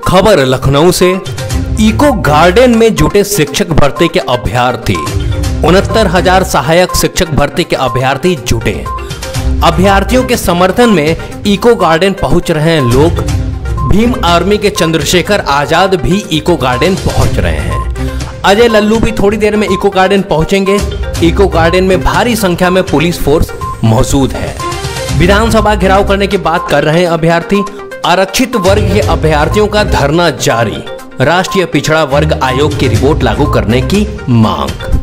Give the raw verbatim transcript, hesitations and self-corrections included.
खबर लखनऊ से। Eco Garden में जुटे शिक्षक भर्ती के अभ्यर्थी। उनहत्तर हजार सहायक शिक्षक भर्ती के अभ्यर्थी जुटे। अभ्यर्थियों के समर्थन में इको गार्डन पहुंच रहे हैं लोग। भीम आर्मी के चंद्रशेखर आजाद भी इको गार्डन पहुंच रहे हैं। अजय लल्लू भी थोड़ी देर में इको गार्डन पहुंचेंगे। इको गार्डन में भारी संख्या में पुलिस फोर्स मौजूद है। विधानसभा घेराव करने की बात कर रहे हैं अभ्यर्थी। आरक्षित वर्ग के अभ्यर्थियों का धरना जारी। राष्ट्रीय पिछड़ा वर्ग आयोग की रिपोर्ट लागू करने की मांग।